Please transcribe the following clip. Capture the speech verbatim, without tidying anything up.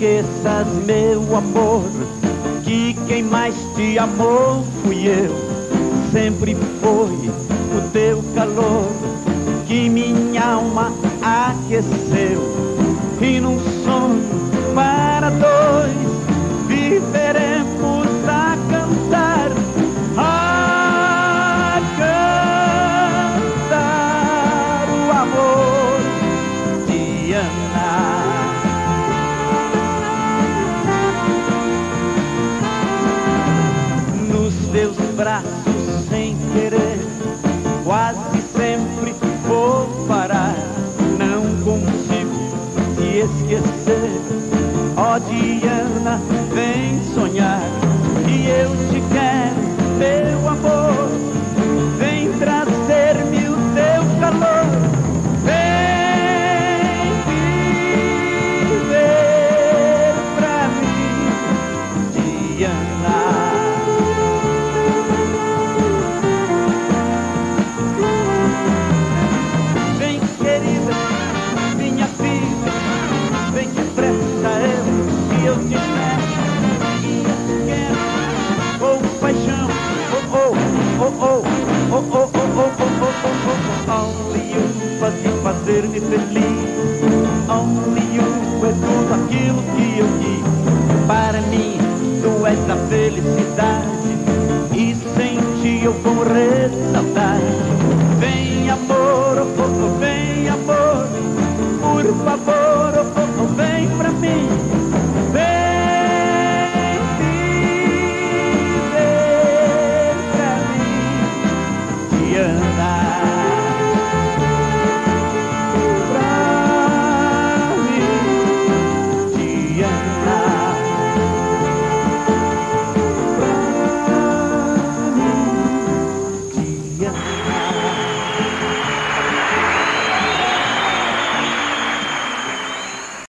esqueças, meu amor, que quem mais te amou fui eu. Sempre foi o teu calor que minha alma aqueceu. E num sonho para dois viveremos a cantar, a cantar o amor de Ana. Nos teus braços sem querer, quase sempre vou parar. Não consigo te esquecer, ó Diana, vem sonhar. E eu te quero, meu amor, vem trazer-me o teu calor. Vem viver pra mim, Diana. Vem, querida, minha filha, vem depressa, eu, que eu te espero. E eu te quero com paixão. Oh, oh, oh, oh, oh, oh, oh, oh, oh, oh, oh, oh. Only you pode fazer-me feliz. Only you é tudo aquilo que eu quis. Para mim, tu és a felicidade.